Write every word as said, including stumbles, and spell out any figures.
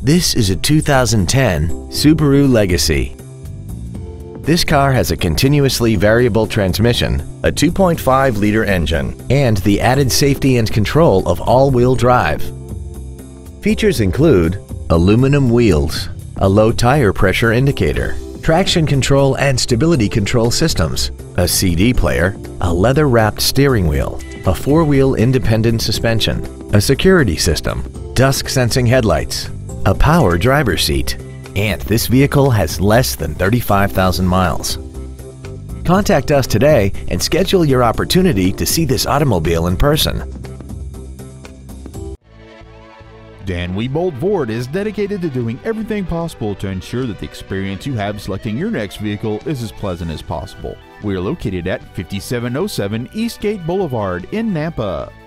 This is a two thousand ten Subaru Legacy. This car has a continuously variable transmission, a two point five liter engine, and the added safety and control of all-wheel drive. Features include aluminum wheels, a low tire pressure indicator, traction control and stability control systems, a C D player, a leather-wrapped steering wheel, a four-wheel independent suspension, a security system, dusk-sensing headlights, a power driver's seat, and this vehicle has less than thirty-five thousand miles. Contact us today and schedule your opportunity to see this automobile in person. Dan Wiebold Ford is dedicated to doing everything possible to ensure that the experience you have selecting your next vehicle is as pleasant as possible. We are located at fifty-seven oh seven Eastgate Boulevard in Nampa.